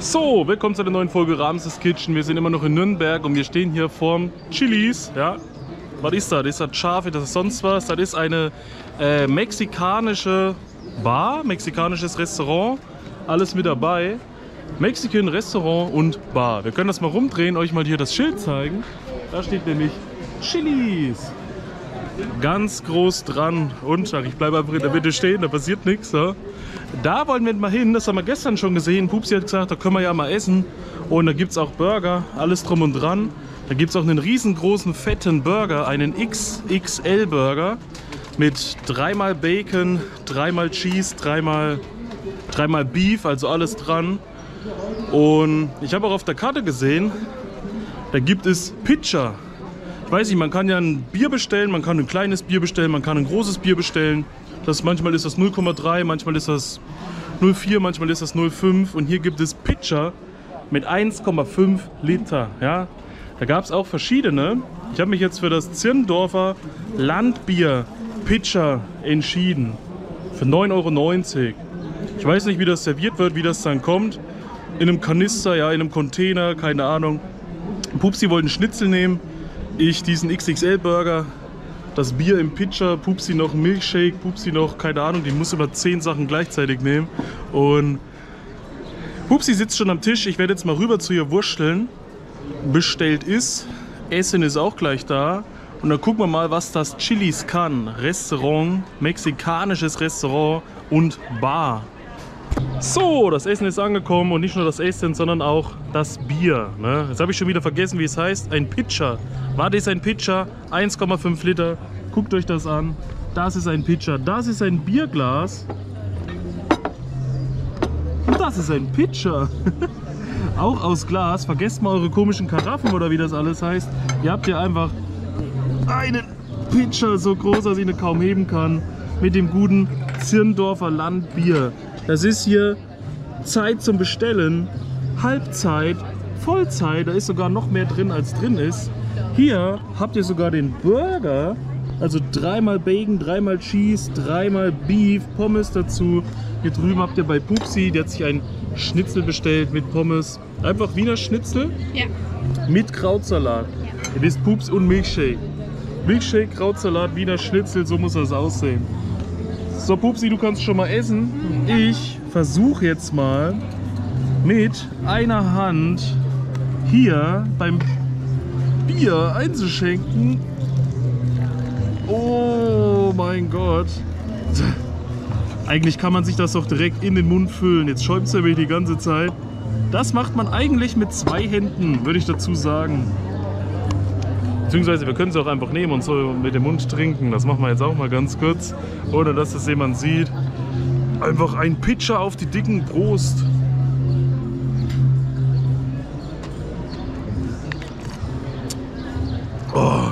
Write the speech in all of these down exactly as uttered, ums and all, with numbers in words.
So, willkommen zu einer neuen Folge Ramses Kitchen. Wir sind immer noch in Nürnberg und wir stehen hier vorm Chili's. Ja, was ist das? Ist das scharf? Ist das sonst was? Das ist eine äh, mexikanische Bar, mexikanisches Restaurant. Alles mit dabei. Mexican Restaurant und Bar. Wir können das mal rumdrehen, euch mal hier das Schild zeigen. Da steht nämlich Chili's. Ganz groß dran. Und ach, ich bleibe einfach in der Mitte stehen, da passiert nichts. Ja. Da wollen wir mal hin, das haben wir gestern schon gesehen. Pupsi hat gesagt, da können wir ja mal essen. Und da gibt es auch Burger, alles drum und dran. Da gibt es auch einen riesengroßen, fetten Burger, einen X X L Burger mit dreimal Bacon, dreimal Cheese, dreimal, dreimal Beef, also alles dran. Und ich habe auch auf der Karte gesehen, da gibt es Pitcher. Ich weiß nicht, man kann ja ein Bier bestellen, man kann ein kleines Bier bestellen, man kann ein großes Bier bestellen. Das, manchmal ist das null Komma drei, manchmal ist das null Komma vier, manchmal ist das null Komma fünf. Und hier gibt es Pitcher mit eins Komma fünf Liter. Ja? Da gab es auch verschiedene. Ich habe mich jetzt für das Zirndorfer Landbier Pitcher entschieden. Für neun Euro neunzig. Ich weiß nicht, wie das serviert wird, wie das dann kommt. In einem Kanister, ja, in einem Container, keine Ahnung. Pupsi wollte einen Schnitzel nehmen. Ich diesen X X L Burger. Das Bier im Pitcher, Pupsi noch Milkshake, Pupsi noch, keine Ahnung, die muss immer zehn Sachen gleichzeitig nehmen. Und Pupsi sitzt schon am Tisch, ich werde jetzt mal rüber zu ihr wursteln. Bestellt ist, Essen ist auch gleich da. Und dann gucken wir mal, was das Chili's kann. Restaurant, mexikanisches Restaurant und Bar. So, das Essen ist angekommen und nicht nur das Essen, sondern auch das Bier. Ne? Jetzt habe ich schon wieder vergessen, wie es heißt. Ein Pitcher. Was ist ein Pitcher? eins Komma fünf Liter. Guckt euch das an. Das ist ein Pitcher. Das ist ein Bierglas. Und das ist ein Pitcher. Auch aus Glas. Vergesst mal eure komischen Karaffen oder wie das alles heißt. Ihr habt hier einfach einen Pitcher so groß, dass ich ihn kaum heben kann. Mit dem guten Zirndorfer Landbier. Das ist hier Zeit zum Bestellen, Halbzeit, Vollzeit, da ist sogar noch mehr drin als drin ist. Hier habt ihr sogar den Burger, also dreimal Bacon, dreimal Cheese, dreimal Beef, Pommes dazu. Hier drüben habt ihr bei Pupsi, die hat sich ein Schnitzel bestellt mit Pommes. Einfach Wiener Schnitzel ja. Mit Krautsalat. Ja. Ihr wisst, Pups und Milkshake. Milkshake, Krautsalat, Wiener Schnitzel, so muss das aussehen. So Pupsi, du kannst schon mal essen. Ich versuche jetzt mal mit einer Hand hier beim Bier einzuschenken. Oh mein Gott. Eigentlich kann man sich das doch direkt in den Mund füllen. Jetzt schäumt es nämlich die ganze Zeit. Das macht man eigentlich mit zwei Händen, würde ich dazu sagen. Beziehungsweise wir können es auch einfach nehmen und so mit dem Mund trinken. Das machen wir jetzt auch mal ganz kurz, ohne dass das jemand sieht. Einfach ein Pitcher auf die dicken Prost. Oh.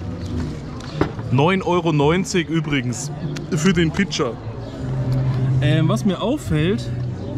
neun Euro neunzig übrigens für den Pitcher. Ähm, was mir auffällt,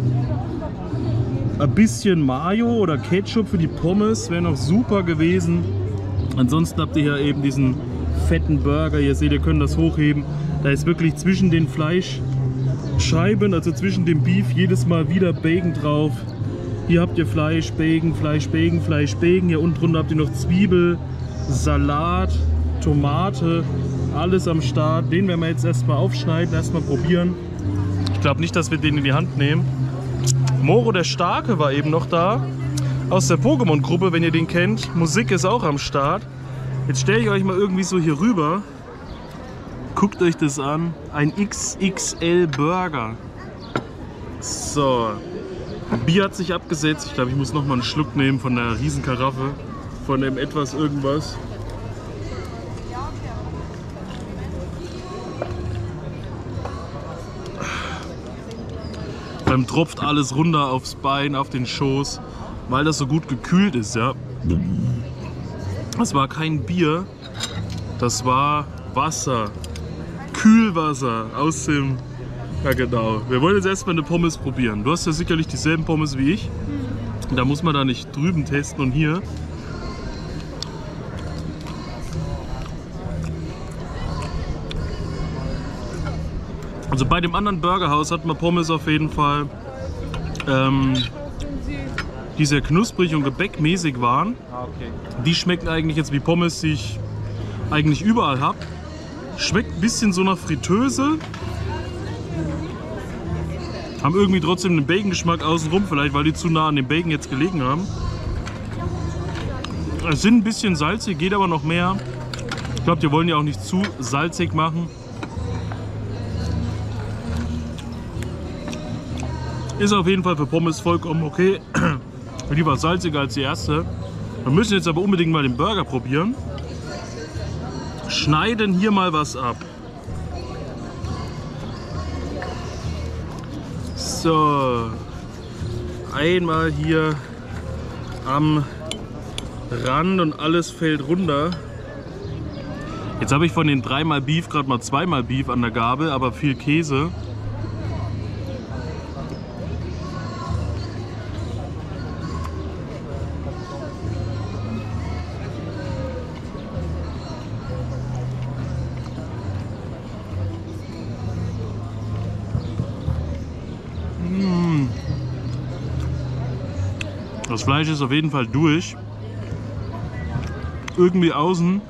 ein bisschen Mayo oder Ketchup für die Pommes wäre noch super gewesen. Ansonsten habt ihr hier eben diesen fetten Burger. Ihr seht, ihr könnt das hochheben. Da ist wirklich zwischen den Fleischscheiben, also zwischen dem Beef, jedes Mal wieder Bacon drauf. Hier habt ihr Fleisch, Bacon, Fleisch, Bacon, Fleisch, Bacon. Hier unten drunter habt ihr noch Zwiebel, Salat, Tomate, alles am Start. Den werden wir jetzt erstmal aufschneiden, erstmal probieren. Ich glaube nicht, dass wir den in die Hand nehmen. Moro der Starke war eben noch da. Aus der Pokémon-Gruppe, wenn ihr den kennt. Musik ist auch am Start. Jetzt stelle ich euch mal irgendwie so hier rüber. Guckt euch das an. Ein X X L Burger. So. Bier hat sich abgesetzt. Ich glaube, ich muss noch mal einen Schluck nehmen von der Riesenkaraffe. Von dem etwas irgendwas. Dann tropft alles runter aufs Bein, auf den Schoß. Weil das so gut gekühlt ist, ja. Das war kein Bier, das war Wasser. Kühlwasser aus dem... Ja genau. Wir wollen jetzt erstmal eine Pommes probieren. Du hast ja sicherlich dieselben Pommes wie ich. Da muss man da nicht drüben testen und hier. Also bei dem anderen Burgerhaus hat man Pommes auf jeden Fall. Ähm, die sehr knusprig und gebäckmäßig waren. Ah, okay. Die schmecken eigentlich jetzt wie Pommes, die ich eigentlich überall habe. Schmeckt ein bisschen so nach Fritteuse. Haben irgendwie trotzdem einen Bacon-Geschmack außenrum, vielleicht weil die zu nah an dem Bacon jetzt gelegen haben. Es sind ein bisschen salzig, geht aber noch mehr. Ich glaube, die wollen ja auch nicht zu salzig machen. Ist auf jeden Fall für Pommes vollkommen okay. Lieber salziger als die erste. Wir müssen jetzt aber unbedingt mal den Burger probieren. Schneiden hier mal was ab. So. Einmal hier am Rand und alles fällt runter. Jetzt habe ich von den dreimal Beef gerade mal zweimal Beef an der Gabel, aber viel Käse. Das Fleisch ist auf jeden Fall durch. Irgendwie außen,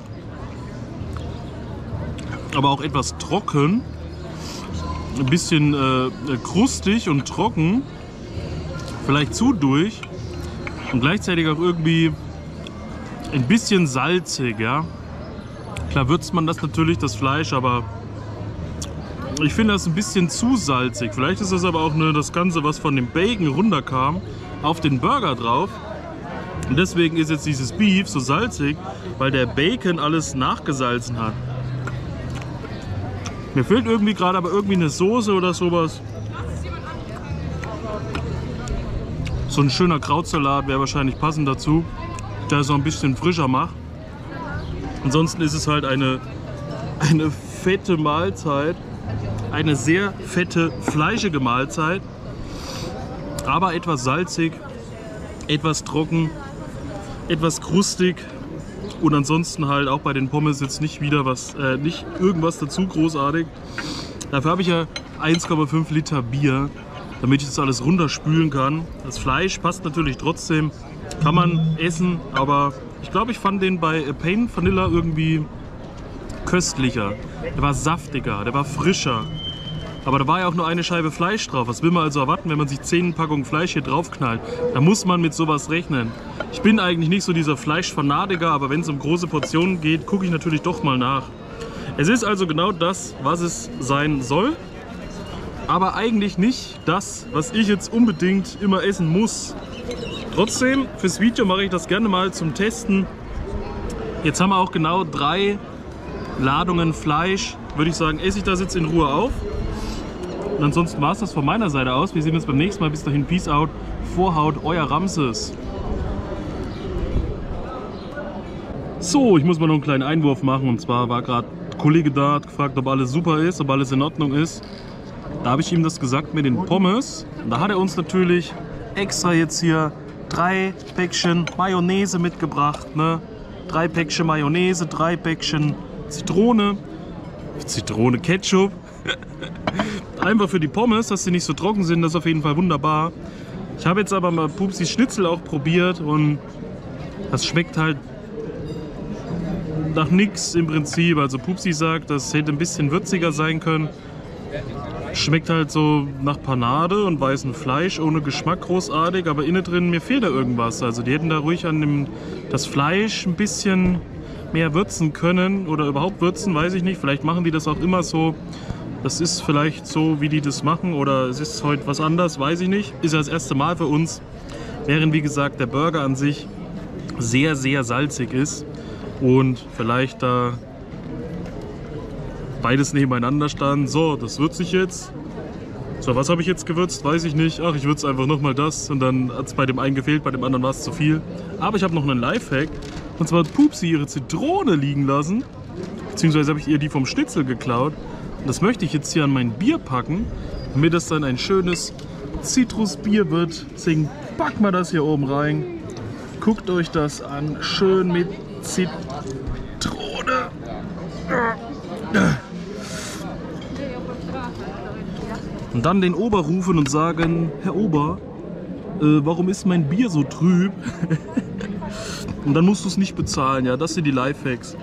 aber auch etwas trocken. Ein bisschen äh, krustig und trocken. Vielleicht zu durch. Und gleichzeitig auch irgendwie ein bisschen salzig, ja. Klar würzt man das natürlich, das Fleisch, aber ich finde das ein bisschen zu salzig. Vielleicht ist das aber auch nur das Ganze, was von dem Bacon runterkam, auf den Burger drauf. Und deswegen ist jetzt dieses Beef so salzig, weil der Bacon alles nachgesalzen hat. Mir fehlt irgendwie gerade aber irgendwie eine Soße oder sowas. So ein schöner Krautsalat wäre wahrscheinlich passend dazu, der es noch ein bisschen frischer macht. Ansonsten ist es halt eine, eine fette Mahlzeit. Eine sehr fette, fleischige Mahlzeit. Aber etwas salzig, etwas trocken, etwas krustig und ansonsten halt auch bei den Pommes jetzt nicht wieder was, äh, nicht irgendwas dazu großartig. Dafür habe ich ja eins Komma fünf Liter Bier, damit ich das alles runterspülen kann. Das Fleisch passt natürlich trotzdem, kann man essen, aber ich glaube, ich fand den bei Pain Vanilla irgendwie köstlicher. Der war saftiger, der war frischer. Aber da war ja auch nur eine Scheibe Fleisch drauf. Was will man also erwarten, wenn man sich zehn Packungen Fleisch hier draufknallt? Da muss man mit sowas rechnen. Ich bin eigentlich nicht so dieser Fleischfanatiker, aber wenn es um große Portionen geht, gucke ich natürlich doch mal nach. Es ist also genau das, was es sein soll. Aber eigentlich nicht das, was ich jetzt unbedingt immer essen muss. Trotzdem, fürs Video mache ich das gerne mal zum Testen. Jetzt haben wir auch genau drei Ladungen Fleisch. Würde ich sagen, esse ich das jetzt in Ruhe auf. Und ansonsten war es das von meiner Seite aus. Wir sehen uns beim nächsten Mal. Bis dahin, Peace out. Vorhaut, euer Ramses. So, ich muss mal noch einen kleinen Einwurf machen. Und zwar war gerade ein Kollege da, hat gefragt, ob alles super ist, ob alles in Ordnung ist. Da habe ich ihm das gesagt mit den Pommes. Und da hat er uns natürlich extra jetzt hier drei Päckchen Mayonnaise mitgebracht. Ne? Drei Päckchen Mayonnaise, drei Päckchen Zitrone. Zitrone, Ketchup. Einfach für die Pommes, dass sie nicht so trocken sind, das ist auf jeden Fall wunderbar. Ich habe jetzt aber mal Pupsis Schnitzel auch probiert und das schmeckt halt nach nichts im Prinzip. Also Pupsi sagt, das hätte ein bisschen würziger sein können. Schmeckt halt so nach Panade und weißem Fleisch, ohne Geschmack großartig, aber innen drin, mir fehlt da irgendwas. Also die hätten da ruhig an dem, das Fleisch ein bisschen mehr würzen können oder überhaupt würzen, weiß ich nicht. Vielleicht machen die das auch immer so. Das ist vielleicht so, wie die das machen, oder es ist heute was anderes, weiß ich nicht. Ist ja das erste Mal für uns, während wie gesagt der Burger an sich sehr, sehr salzig ist und vielleicht da beides nebeneinander stand. So, das würze ich jetzt. So, was habe ich jetzt gewürzt? Weiß ich nicht. Ach, ich würze einfach nochmal das und dann hat es bei dem einen gefehlt, bei dem anderen war es zu viel. Aber ich habe noch einen Lifehack. Und zwar hat Pupsi ihre Zitrone liegen lassen, beziehungsweise habe ich ihr die vom Schnitzel geklaut. Und das möchte ich jetzt hier an mein Bier packen, damit das dann ein schönes Zitrusbier wird. Deswegen packen wir das hier oben rein. Guckt euch das an, schön mit Zitrone. Und dann den Ober rufen und sagen, Herr Ober, äh, warum ist mein Bier so trüb? Und dann musst du es nicht bezahlen, ja, das sind die Lifehacks.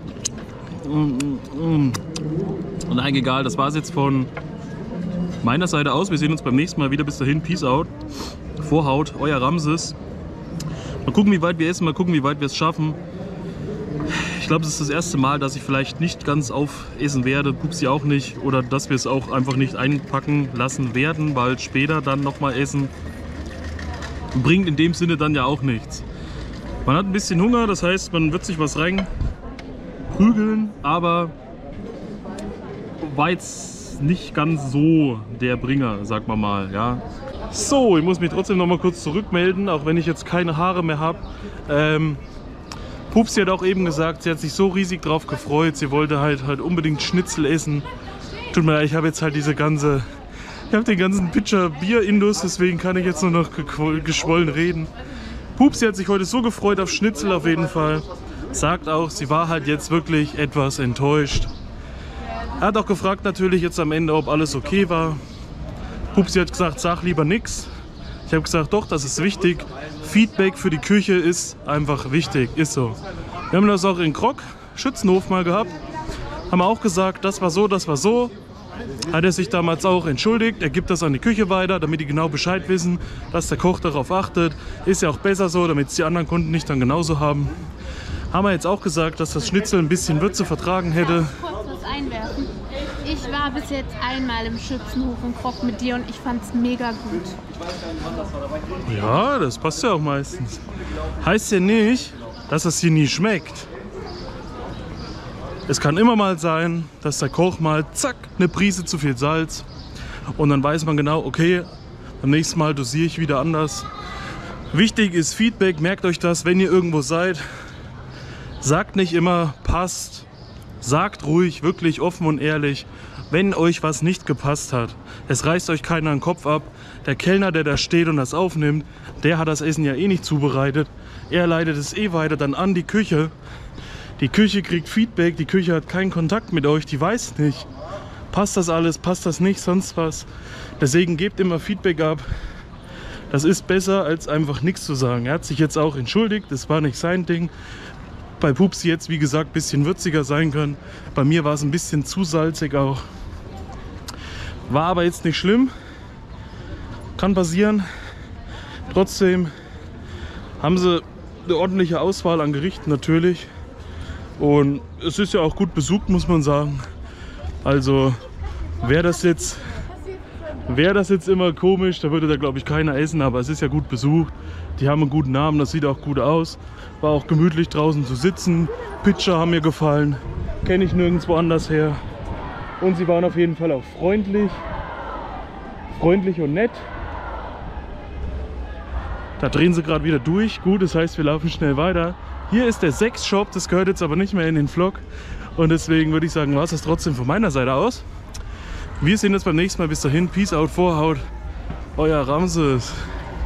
Nein, egal, das war es jetzt von meiner Seite aus. Wir sehen uns beim nächsten Mal wieder. Bis dahin, Peace out. Vorhaut, euer Ramses. Mal gucken, wie weit wir essen, mal gucken, wie weit wir es schaffen. Ich glaube, es ist das erste Mal, dass ich vielleicht nicht ganz aufessen werde, Pupsi auch nicht. Oder dass wir es auch einfach nicht einpacken lassen werden, weil später dann nochmal essen bringt in dem Sinne dann ja auch nichts. Man hat ein bisschen Hunger, das heißt, man wird sich was rein prügeln, aber war jetzt nicht ganz so der Bringer, sagt man mal, ja. So, ich muss mich trotzdem noch mal kurz zurückmelden, auch wenn ich jetzt keine Haare mehr habe. Ähm, Pupsi hat auch eben gesagt, sie hat sich so riesig drauf gefreut, sie wollte halt, halt unbedingt Schnitzel essen. Tut mir leid, ich habe jetzt halt diese ganze, ich habe den ganzen Pitcher Bier-Indus, deswegen kann ich jetzt nur noch geschwollen reden. Pupsi hat sich heute so gefreut auf Schnitzel auf jeden Fall. Sagt auch, sie war halt jetzt wirklich etwas enttäuscht. Er hat auch gefragt natürlich jetzt am Ende, ob alles okay war. Pupsi hat gesagt, sag lieber nix. Ich habe gesagt, doch, das ist wichtig. Feedback für die Küche ist einfach wichtig, ist so. Wir haben das auch in Krok, Schützenhof mal gehabt. Haben auch gesagt, das war so, das war so. Hat er sich damals auch entschuldigt, er gibt das an die Küche weiter, damit die genau Bescheid wissen, dass der Koch darauf achtet. Ist ja auch besser so, damit es die anderen Kunden nicht dann genauso haben. Haben wir jetzt auch gesagt, dass das Schnitzel ein bisschen Würze vertragen hätte. Kurz was einwerfen. Ich war bis jetzt einmal im Schützenhof in Krok mit dir und ich fand's mega gut. Ja, das passt ja auch meistens. Heißt ja nicht, dass es hier nie schmeckt. Es kann immer mal sein, dass der Koch mal, zack, eine Prise zu viel Salz. Und dann weiß man genau, okay, beim nächsten Mal dosiere ich wieder anders. Wichtig ist Feedback, merkt euch das, wenn ihr irgendwo seid. Sagt nicht immer, passt. Sagt ruhig, wirklich offen und ehrlich, wenn euch was nicht gepasst hat. Es reißt euch keiner den Kopf ab. Der Kellner, der da steht und das aufnimmt, der hat das Essen ja eh nicht zubereitet. Er leitet es eh weiter dann an die Küche. Die Küche kriegt Feedback, die Küche hat keinen Kontakt mit euch, die weiß nicht, passt das alles, passt das nicht, sonst was. Deswegen gebt immer Feedback ab. Das ist besser, als einfach nichts zu sagen. Er hat sich jetzt auch entschuldigt, das war nicht sein Ding. Bei Pupsi jetzt, wie gesagt, ein bisschen würziger sein können. Bei mir war es ein bisschen zu salzig auch. War aber jetzt nicht schlimm. Kann passieren. Trotzdem haben sie eine ordentliche Auswahl an Gerichten natürlich. Und es ist ja auch gut besucht, muss man sagen. Also wäre das jetzt, wäre das jetzt immer komisch, da würde da glaube ich keiner essen, aber es ist ja gut besucht. Die haben einen guten Namen, das sieht auch gut aus. War auch gemütlich draußen zu sitzen. Pitcher haben mir gefallen, kenne ich nirgendwo anders her. Und sie waren auf jeden Fall auch freundlich. Freundlich und nett. Da drehen sie gerade wieder durch. Gut, das heißt, wir laufen schnell weiter. Hier ist der Sex-Shop, das gehört jetzt aber nicht mehr in den Vlog. Und deswegen würde ich sagen, war es das trotzdem von meiner Seite aus. Wir sehen uns beim nächsten Mal. Bis dahin, Peace out, Vorhaut. Euer Ramses.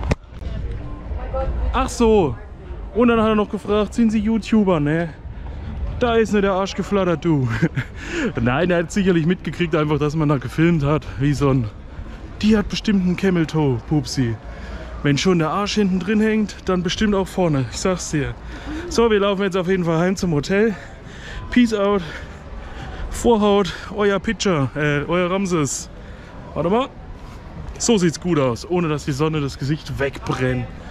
Ach so. Und dann hat er noch gefragt, sind Sie YouTuber, ne? Da ist nicht der Arsch geflattert, du. Nein, er hat sicherlich mitgekriegt, einfach, dass man da gefilmt hat. Wie so ein... Die hat bestimmt einen Camel Toe, Pupsi. Wenn schon der Arsch hinten drin hängt, dann bestimmt auch vorne. Ich sag's dir. So, wir laufen jetzt auf jeden Fall heim zum Hotel. Peace out. Vorhaut, euer Pitcher, äh, euer Ramses. Warte mal. So sieht's gut aus, ohne dass die Sonne das Gesicht wegbrennt.